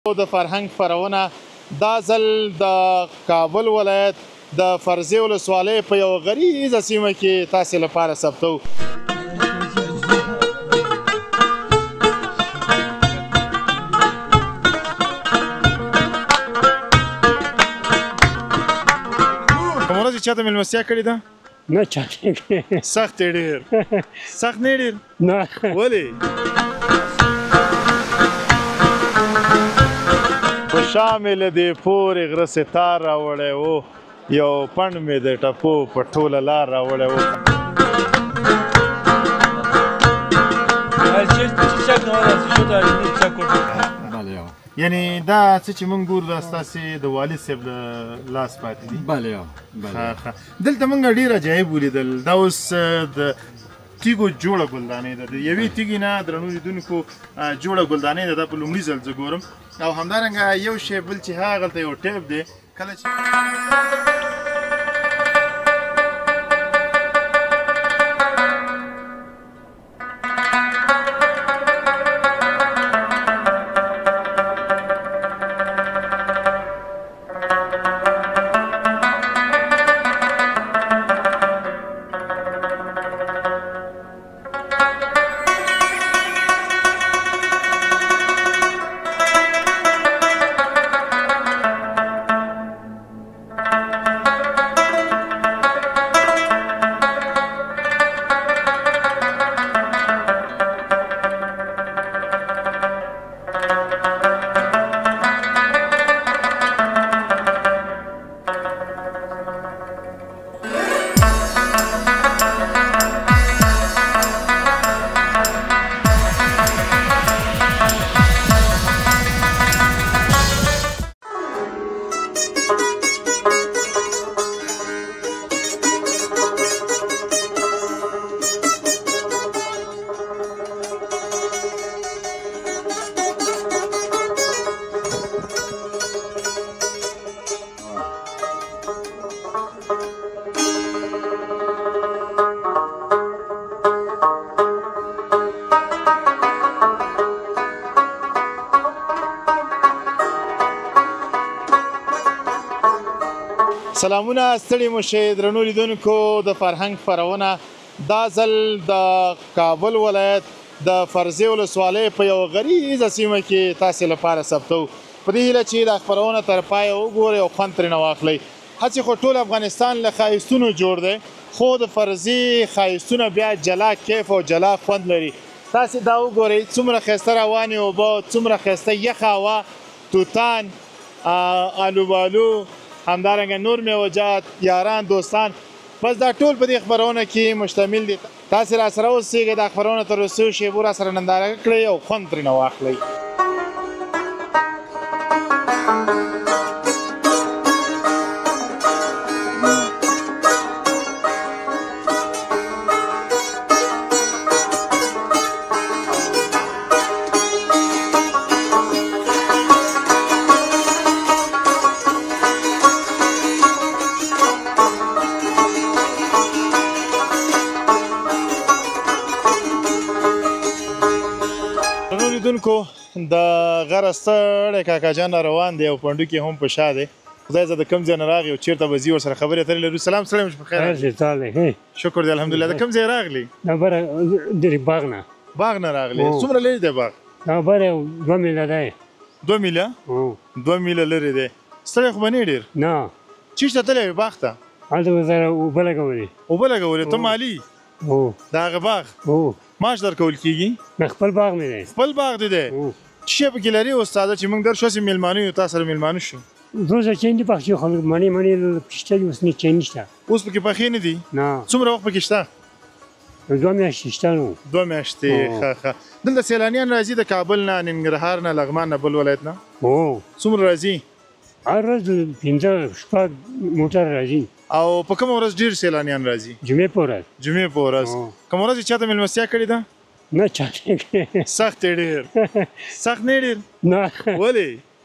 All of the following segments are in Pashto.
د فرهنګ خپرونه دا ځل د کابل ولایت د فرزي ولسوالۍ په یوه غریزه سیمه کې تاسې لپاره ثبتو. کومه ورځ یې چاته مېلمستیا کړې ده؟ نه چاته سخت یې ډېر سخت نه یې ډېر؟ نه. ولې؟ په شا مې له دې پورې غره ستار راوړی و، یو پڼ مې د ټپو په ټوله لار راوړی و. یعنې دا څه چې موږ ګورو دا ستاسې د والد صاحب له لاس پاتې دي؟ بله. دلته موږ ډېر عجایب ولیدل. دا اوس د تیږو جوړه ګلدانۍ ده، د یوې تیږې نه درنو لیدونکو جوړه ګلدانۍ ده. دا په لومړي ځل زه ګورم. او همدارنګه یو شی بل چې هغلته یو ټیپ دی، کله چې سلامونه ستړي مو شئ درنو لیدونکو. د فرهنګ خپرونه دا ځل د کابل ولایت د فرزي ولسوالۍ په یوه غریزه سیمه کې تاسې لپاره ثبتو، په دې هیله چې دا خپرونه تر پایه وګورئ او خوند ترېنه واخلئ. هسې خو ټول افغانستان له ښایستونو جوړ دی، خو د فرزي ښایستونه بیا جلا کیف او جلا خوند لري. تاسې دا وګورئ څومره ښایسته روانې اوبه، څومره ښایسته یخه هوا، توتان، آلوبالو، همدارنګه نور میوجات، یاران، دوستان، بس دا ټول په دې خپرونه کې مشتمل دي. تاسې راسره اوسئ، دا خپرونه تر څو شیبو راسره ننداره کړئ او خوند ترېنه واخلئ. د غره ستړی کاکا جان روان دی او پنډوکي هم په شا دی. خدای زه د کوم ځای نه راغی او چېرته به ځي ورسره خبرې اترې لرو. سلام سلام په خیر شکر دی الحمدلله. د کوم ځای راغلی؟ باغ نه. باغ نه راغلی؟ څومره لرې دی باغ؟ بره 2 میله دی. 2 میله؟ 2 میله لرې دی. ستړی خو به نه ډېر؟ نه. چېرته تللی وې باغ ته؟ هلته به سره اوبه لګولې. اوبه لګولې؟ ته مالي د هغه باغ؟ معاش درکول کېږي؟ نه خپل باغ مې دی. خپل باغ دې دی؟ څه شی پکې لري استاده چې موږ درشو هسې مېلمانه یو تا سره مېلمانه شو؟ روزه چندې پخې خلک مڼې شته دي، اوس نه چای نشته. اوس پکې پخې نه دي؟ نه. څومره وخت پکې شته؟ 2 میاشتې شته نو. 2 میاشتې. ښه ښه. دلته سیلانیان راځي د کابل نه، ننګرهار نه، لغمان نه، بل ولایت نه؟ څومره راځي؟ هر ورځ 5 شپږ موټر راځي. او په کومه ورځ ډېر سیلانیان راځي؟ جمعې په ورځ. جمعې په ورځ. کومه ورځ یې چاته مېلمستیا کړې ده؟ نه چاته. سخت یې ډېر سخت نه یې ډېر؟ نه. ولې؟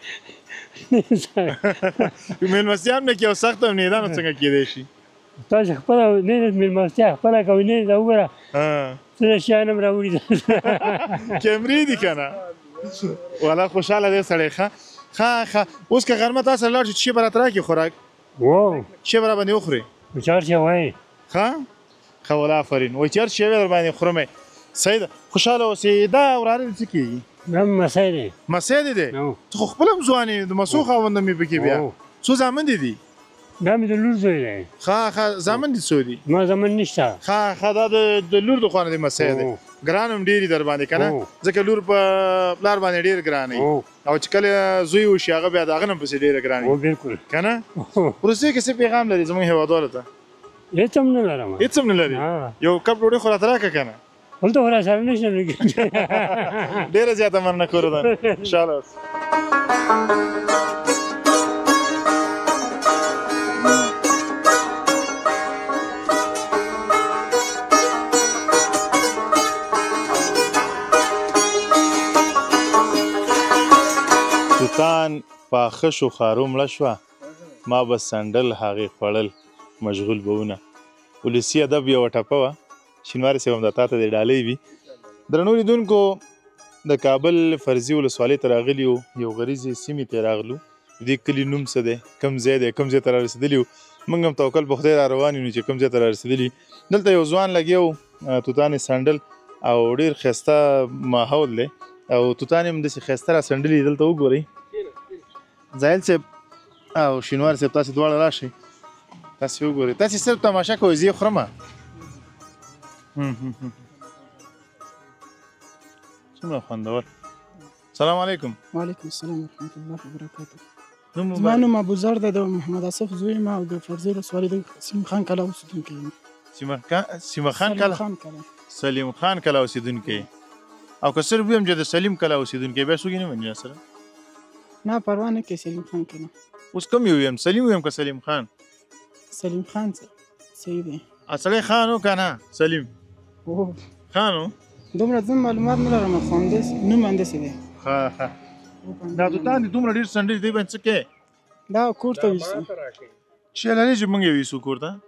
مېلمستیا هم نه کوي او سخت هم نه، دا نو څنګه کېدی شي؟ تاسو خپله نه مېلمستیا خپله کوئ، نه دا وګوره څه شیان هم راوړي. کیمرې دي که نه؟ والا خوشحاله دی سړی ښه اوس که غرمه تا سره لاړ شو چې شی به راته راکړي خوراک واو شی به راباندې وخورې چار شی وایي ښه والا آفرین وایي چې هر شی وی در باندې خورم صحیح ده خوشحاله اوسې دا وراره دې څه کېږي دا مسی دی مسی دې دی ته خو خپله هم ځوان یې د مسو خاونده مې پکې بیا څو زامن دې دي دا مې د لور زوی دی ښه زامن دې څو دي ما زامن نشته ښه دا د لور د خوا نه دی مسی دی ګران هم ډېر در باندې که نه ځکه لور په پلار باندې ډېر ګران وي او چې کله زوی وشي هغه بیا د هغه نه پسې ډېره ګران وي بلکل که نه وروستۍ کې څه پیغام لري زموږ هېوادوالو ته هېڅ هم نه لرم هېڅ هم نه لري یو کپ ډوډۍ خو راته راکړه که نه هلته خو راسره نشته ډېره زیاته مننه کورو ده انشاءالله توتان پاخه شو خارو مړه شوه ما به سنډل هغې خوړل مشغول به ونه ولسي ادب یوه ټپه وه شینواري صاحب هم دا تا ته د ډالۍ وي درنو لیدونکو د کابل فرضي ولسوالۍ ته راغلي یو یو غریزې سیمې ته راغلو د دې کلي نوم څه دی کوم ځای دی کوم ځای ته رارسېدلي یو موږ هم توکل په خدای را روان یو چې کوم ځای ته رارسېدلي دلته یو ځوان لګیا و توتانې سنډل او ډېر ښایسته ماحول دی او توتانې هم داسې ښایسته را سنډلي دلته وګورئ زاهل صاحب او شینوار صاحب تاسې دواړه راشئ تاسې وګورئ تاسې صرف تماشه کوئ زه یې خورم څومره خوندور سلام علیکم وعلیکم السلام ورحمة الله وبرکاته زما نوم ابوذر دی د محمد اصف زوی یم او د فرضي ولسوالۍ د سیم خان کلا اوسېدونکی یم سیمه خان کلا سلیم خان کلا اوسېدونکی او که صرف ویم چې د سلیم کلا اوسېدونکی بیا څوک یې نه مني سره نه پروا نه کوي سلیم خان کلا اوس کوم یو یم سلیم ویم که سلیم خان سلیم خان صحیح دی سړی خان و که نه سلیم خان و دومره زه معلومات نه لرم خو نوم همداسې دی دا توتان دي دومره ډېر سنډلي دی باندې څه کوې دا کور ته ویسو چې لري چې موږ یې ویسو کور ته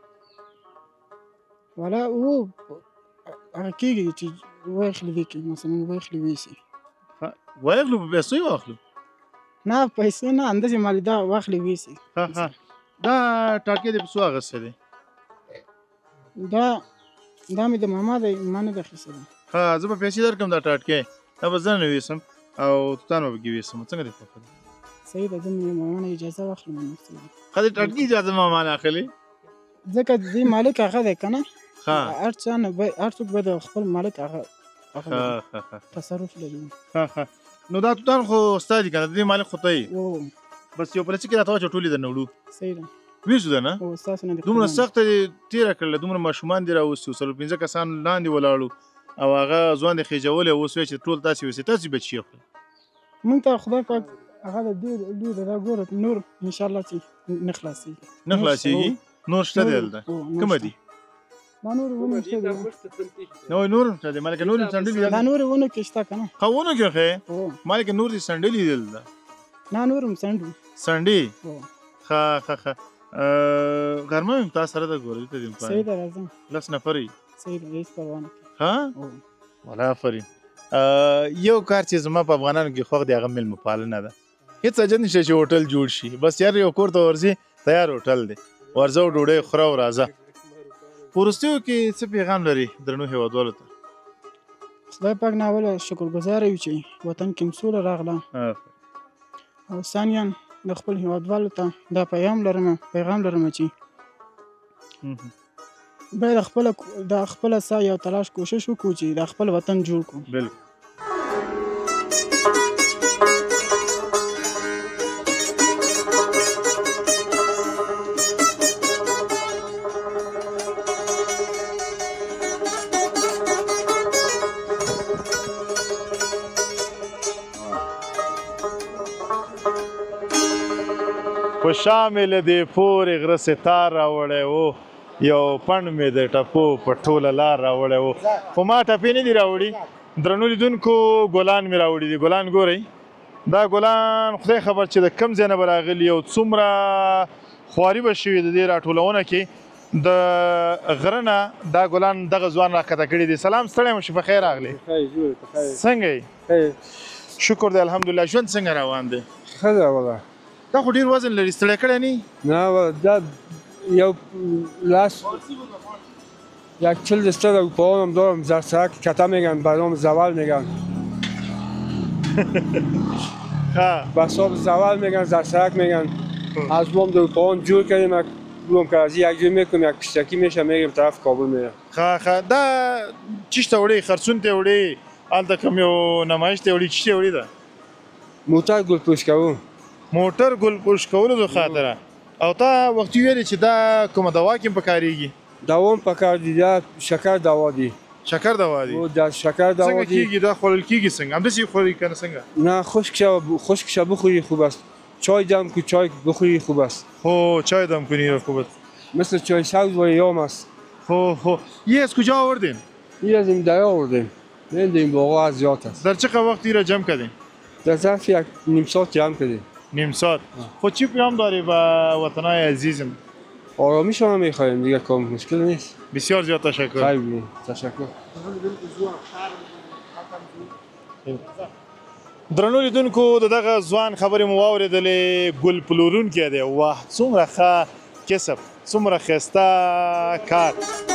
والا هغه کېږي چې واخلي وکړي مثلا واخلي ویسي واخلو په پیسو یې واخلو نه پیسې نه اندازې مالي دا واخلي ویسي دا ټاټکې دې په څو اخیستی دی دا مې د ماما دی ما نه ده اخیستی دی زه به پیسې درکړم دا ټاټکې دا به زه نه ویسم او توتان به پکې ویسم څنګه دې خوښه ده صحیح ده زه مې ماما نه اجازه واخلم ښه د ټاټکې اجازه ماما نه اخلي ځکه دې مالک هغه دی که نه هر څوک به د خپل مالک هغه تصرف لري نو دا توتان خو ستا دي که نه د دې مالک خو ته یې بس یو پلچې کې راته واچوه ټول یې درنه وړو صحیح ده ویسو ده نه دومره سخته دې تېره کړله دومره ماشومان دې راوستي 4-5 کسان لاندې ولاړو او هغه ځوان دې خېجولی اوس وایي چې ټول تاسې ویسئ تاسې بچي یې خورئ مونږ ته خدای پاک هغه د ډېر دا ګوره نور انشاءالله چې نه خلاصېږي نه خلاصېږي نور شته دی هلته کومه دي دا نورې ونې شته دي نو نور هم شته دی مالکه نور هم سنډلي دا نورې ونو کې شته که نه ښه ونو کې ښې مالکه نور دې سنډلي دي دلته نه نور هم سنډي سنډي ښه غرمه مې تا سره ده ګوره دلته دې صحیح ده راځم 10 نفر یې صحیح ده هېڅ پروا نه ها والا آفرین یو کار چې زما په افغانانو کې خوښ دی هغه میلمه پالنه ده هېڅ حاجت نشته چې هوټل جوړ شي بس یار یو کور ته ورځي تیار هوټل دی ورځه او ډوډۍ خوره او راځه په وروستیو کې څه پیغام لري درنو هېوادوالو ته خدای پاک نه اوله شکرګزاره یو چې وطن کې سوله راغله او ثانیاً د خپل هېوادوالو ته دا پیغام لرم چې باید د خپله سعی او تلاش کوشش وکړو چې د خپل وطن جوړ کړو بالکل په شامل دې پورې غره ستار راوړی و یو پڼ مې د ټپو په ټوله لار راوړی و خو ما ټپې نه دي راوړي درنو لیدونکو ګلان مې راوړي دي ګلان ګورئ دا ګلان خدای خبر چې د کوم ځای نه به راغلي او څومره خواري به شوي د دې راټولونه کې د غره نه دا ګلان دغه ځوان راښکته کړي دي سلام ستړی مو شي په خیر راغلی څنګه یې شکر دی الحمدلله. ژوند څنګه روان دی؟ ښه ده والله. دا خو ډېر وزن لري، ستړی کړی نه یې؟ نه والله دا یو لاس یک 40 دسته اروپا هم دارم، زرسرک کتا میگن، برام زوال میگن. بساب زوال میگن، زرسرک میگن. از بام در اروپا جور کردیم، بلوم که از یک جور میکنیم، یک پشتکی میشه میگیم طرف کابل میره. دا چیش ته وړې؟ خرسون ته وړې؟ هلته کوم یو نمایش ته وړې؟ چی ته وړې ده؟ موټر ګل پوش کوو. موټر ګل پوش کولو د خاطره. او تا وختي ویلې چې دا کومه دوا کې په کارېږي؟ دوا هم پکار دي، دا شکر دوا دي. شکر دوا دي؟ او دا شکر دوا څنګه دي. کېږي دا خوړل کېږي څنګه؟ همداسې خوري که نه څنګه؟ نه خشک شه بخوری خوب است. چای دم که چای بخوری خوب است. هو چای دم کنی خوب است. مثل چای سبز و یام است. هو یه از کجا آوردین؟ این از این دریا آوردیم. این باغا از زیاد است. در چه وقتی را جمع کردین؟ در ظرف یک نیم ساعت جمع کردیم. نیم ساعت. خود چی پیام داری به وطنای عزیزم؟ آرامیشان هم میخوایم دیگه، کام مشکل نیست. بسیار زیاد تشکر. خیلی تشکر. درنو لیدونکو دغه ځوان خبرې مو واورېدلې، ګل پلورونکی دی. واه څومره ښه کسب، څومره ښایسته کار.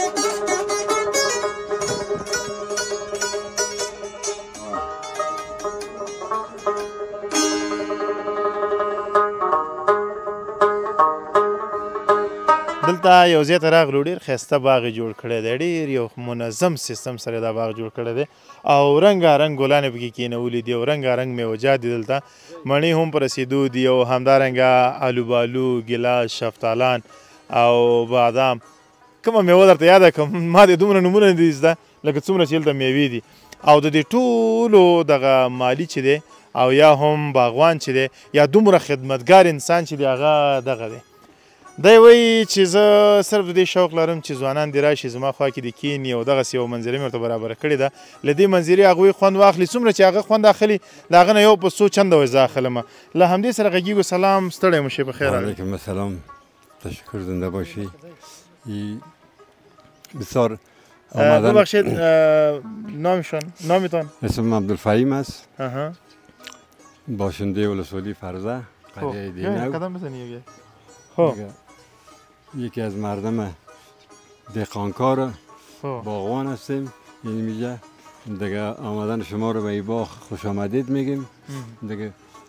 دلته یو ځای ته راغلو، ډېر ښایسته باغ یې جوړ کړی دی، ډېر یو منظم سیستم سره دا باغ جوړ کړی دی او رنګارنګ ګلان یې پکې کېنولي دي او رنګارنګ میوجات دي. دلته مڼې هم په رسېدو دي او همدارنګه الوبالو، ګیلاس، شفتالان او بادام. کومه میوه درته یاده کړم؟ ما دې دومره نومونه نه دي زده لکه څومره چې هلته میوې دي. او د دې ټولو دغه مالي چې دی او یا هم باغوان چې دی یا دومره خدمتګار انسان چې دی هغه دغه دی. دی وایي چې زه صرف د دې شوق لرم چې ځوانان دې راشي زما خوا کې دې کښېني او دغسې یوه منظرې مې ورته برابره کړې ده. له دې منظرې هغوی خوند واخلي، څومره چې هغه خوند اخلي د هغه نه یو په څو چنده وایي زه اخلم. له همدې سره غږیږو. سلام، ستړی مو شي، بخیر. علیکم السلام، تشکر، زنده باشی. بسیار آمدن. ببخشید نامتان؟ اسمم عبدالفهیم است، باشنده ولسوالی فرزه، قریه دینو. قدم بزنی. یکی از مردم دهقانکار باغوان هستیم. یعنی میگه دیگه آمدن شما رو به این باغ خوش آمدید میگیم. دیگه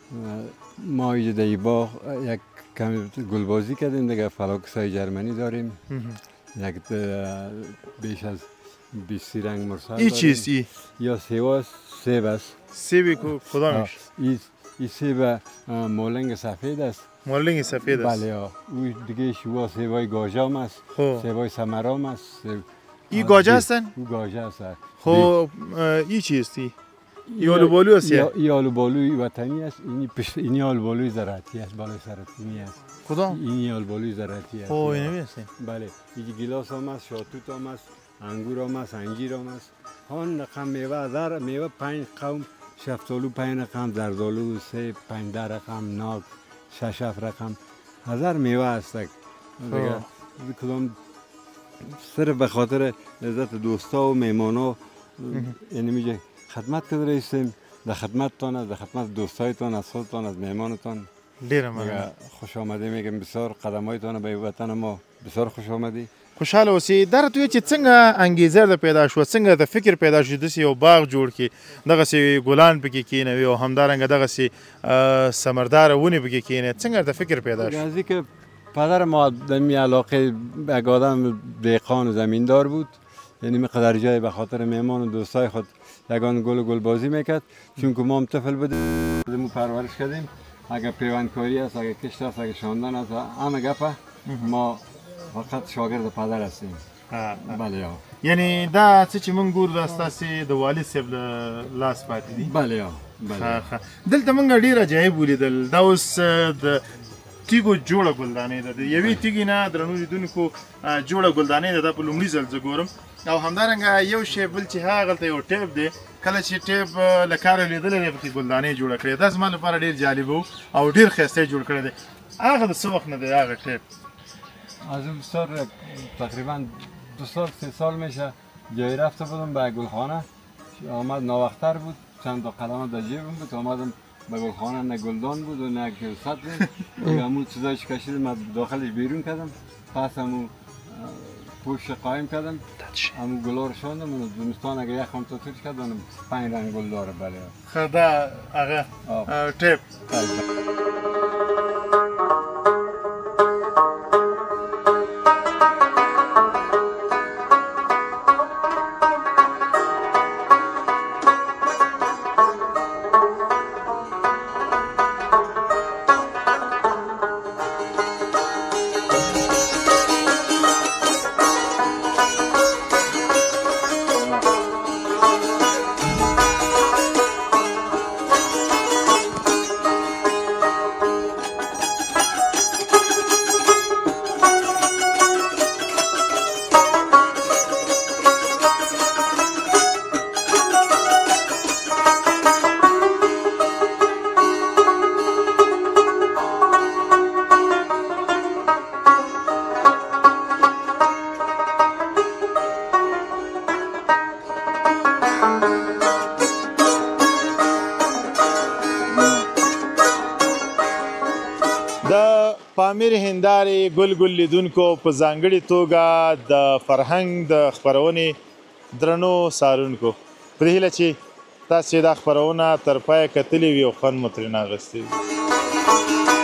ما اینجا در این باغ یک کمی گلبازی کردیم دیگه. فلاکسای جرمنی داریم، یک بیش از 20 رنگ مرسل داریم. این چیست ای؟ یا سیب است. سیبی کدامش؟ این سیب مولنگ سفید است. مولنگ سفید است؟ بله. او دیگه شما سیبای گاجام است، سیبای سمرام است. این گاجه هستن؟ او گاجه است. خب این چیست ای؟ این آلوبالو است یا؟ این آلوبالوی وطنی است. اینی آلوبالوی زراعتی است، بالای سرطینی است. کدام؟ اینی آلوبالوی زراعتی است. اوه اینمی هستین؟ بله. این گیلاس هم است، شاتوت هم است، انگور هم است، انجیر هم است. هان رقم میوه، میوه 5 قوم، شفتالو 5 رقم، زردالو 3 5 رقم، ناک 6 رقم، 1000 میوه است. دیگه کدام صرف به خاطر لذت دوستا و میمانا یعنی میگه خدمت کرده رایستیم. در خدمتتان است، در خدمت دوستایتان، از خودتان، از میمانتان. ډیره مننه. خوش آمدی میگم. بسیار قدمایتان به وطن ما بسیار خوش آمدی. خوشحاله اوسئ. دا راته وایه چې څنګه انګیزه درته پیدا شوه، څنګه درته فکر پیدا شو داسې یو باغ جوړ کړي، دغسې ګلان پکې کښېنوي او همدارنګه دغسې ثمرداره ونې پکې کښېنوي، څنګه درته فکر پیدا شو؟ از اینکه پدر ما در می علاقه یک آدم دهقان و زمیندار بود، یعنی مقدار جای به خاطر میمان و دوستای خود یگان گلبازی میکرد. چون که ما هم طفل بودیم پرورش کردیم. اگر پیوندکاری است، اگر کشت است، اگر شاندن است، همه گپه ما فقط شاگرد پدر هستیم. بله. یعنی دا څه چې موږ ګورو دا ستاسې د والد صاحب له لاس پاتې دي؟ بله. دلته موږ ډېر عجایب ولیدل. دا اوس د تیږو جوړه ګلدانۍ ده. د یوې تیږې نه درنو لیدونکو جوړه ګلدانۍ ده. دا په لومړي ځل زه ګورم. او همدارنګه یو شی بل چې هغلته یو ټیپ دی، کله چې ټیپ له کاره لیدلی دی پکې ګلدانۍ جوړه کړې. دا زما لپاره ډېر جالب و او ډېر ښایسته یې جوړ کړی دی. هغه د څه وخت نه دی هغه ټیپ؟ از اون بسیار تقریبا 2 سال 3 سال میشه جایی رفته بودم به گلخانه. آمد ناوقتر بود، چند تا قلم در جیبم بود، آمدم به گلخانه، نه گلدان بود و نه گلصد بود. همون چیزایش کشیدم، من داخلش بیرون کردم، پس همون پوش قایم کردم، همون گلا رو شاندم و زمستان اگه یخم تا توش کردم 5 رنگ گل داره. بله خدا هغه ټیپ پامیر هندارې ګل لیدونکو په ځانګړې توګه د فرهنګ د خپرونې درنو څارونکو په دې هیله چې تاسې دا خپرونه تر پایه کتلې وي او خوند مو ترېنه اخیستی وي.